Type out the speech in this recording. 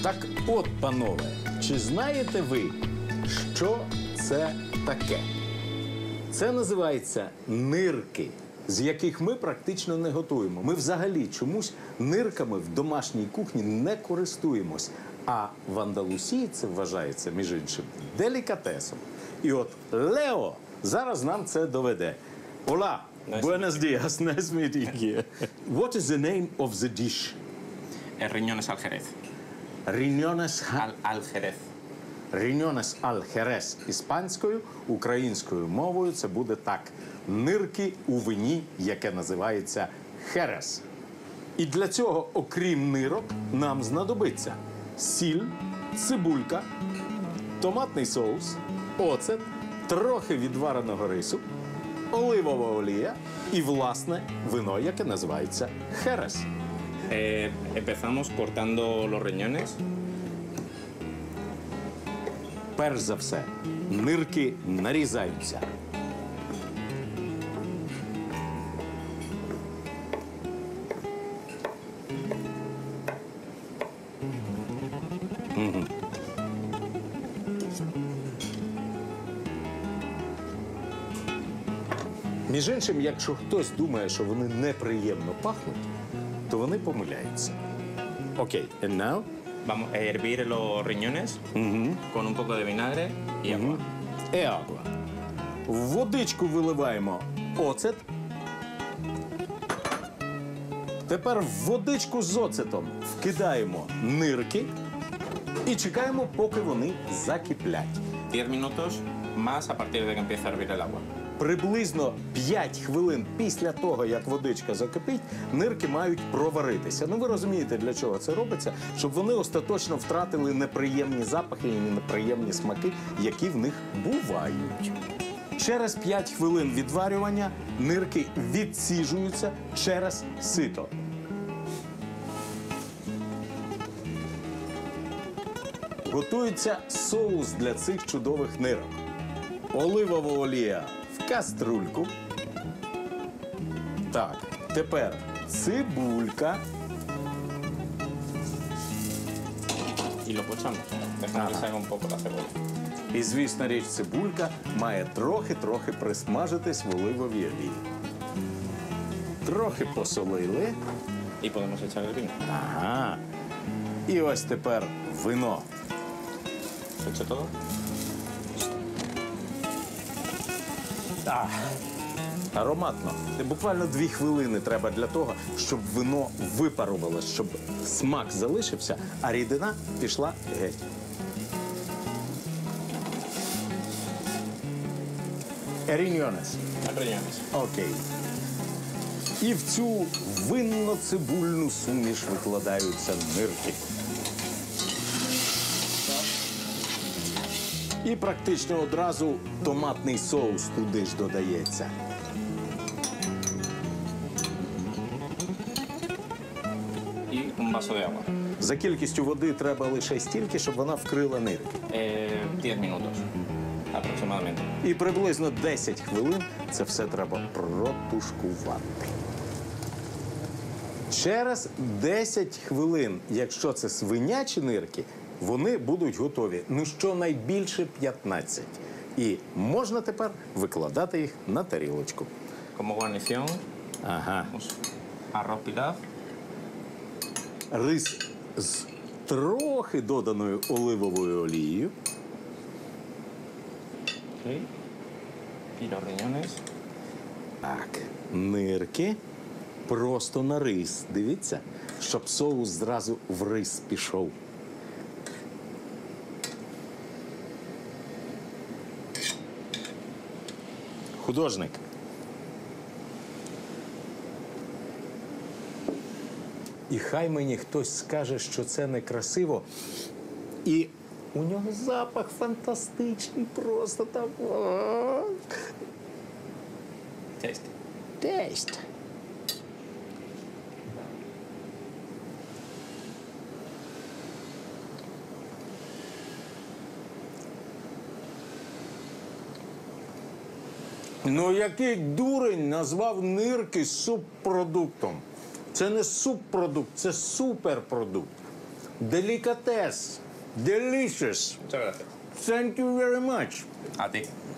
Так от, панове, чи знаєте ви, що це таке? Це називається нирки, з яких ми практично не готуємо. Ми взагалі чомусь нирками в домашній кухні не користуємось. А в Андалусії це вважається, між іншим, делікатесом. І от Лео зараз нам це доведе. Hola, buenos días, nice meeting you. What is the name of the dish? Riñones al Jerez. Riñones Al Jerez. Riñones al Jerez іспанською, українською мовою це буде так. Нирки у вині, яке називається херес. І для цього, окрім нирок, нам знадобиться сіль, цибулька, томатний соус, оцет, трохи відвареного рису, оливова олія і, власне, вино, яке називається херес. Empezamos cortando los riñones. Перш за все, нирки нарізаються. Між іншим, якщо хтось думає, що вони неприємно пахнуть, то вони помиляються. Окей, and now? Vamos a hervir los riñones con un poco de vinagre y agua. І агва. В водичку виливаємо оцет. Тепер в водичку з оцетом вкидаємо нирки і чекаємо, поки вони закиплять. 10 minutos más a partir de que empiece a hervir el agua. Приблизно 5 хвилин після того, як водичка закипить, нирки мають проваритися. Ну, ви розумієте, для чого це робиться? Щоб вони остаточно втратили неприємні запахи і неприємні смаки, які в них бувають. Через 5 хвилин відварювання нирки відсіжуються через сито. Готується соус для цих чудових нирок. Оливова олія в каструльку. Так, тепер цибулька. Y lo pochamos. Dejamos que salga un poco la cebolla. І, звісно, річ, цибулька має трохи присмажитись в оливовій олії. Трохи посолили. Y podemos echar el vino. Ага. І ось тепер вино. ¿Se echo todo? Ароматно. Буквально 2 хвилини треба для того, щоб вино випарувалося, щоб смак залишився, а рідина пішла геть. Riñones. Riñones. Окей. І в цю винно-цибульну суміш викладаються нирки. І практично одразу томатний соус туди ж додається. Y un vaso de agua. За кількістю води треба лише стільки, щоб вона вкрила нирки. 10 minutos aproximadamente. І приблизно 10 хвилин це все треба протушкувати. Через 10 хвилин, якщо це свинячі нирки, вони будуть готові. Ну, щонайбільше 15. І можна тепер викладати їх на тарілочку. Como guarnición, Ага. arroz pilaf. Рис з трохи доданою оливовою олією. Okay. Y los riñones. Так, нирки просто на рис. Дивіться, щоб соус зразу в рис пішов. Художник. І хай мені хтось скаже, що це некрасиво. І у нього запах фантастичний, просто там. Taste. Тесть. Ну, який дурень назвав нирки субпродуктом? Це не субпродукт, це суперпродукт. Делікатес. Delicious. Muchas gracias. Thank you very much. A ti.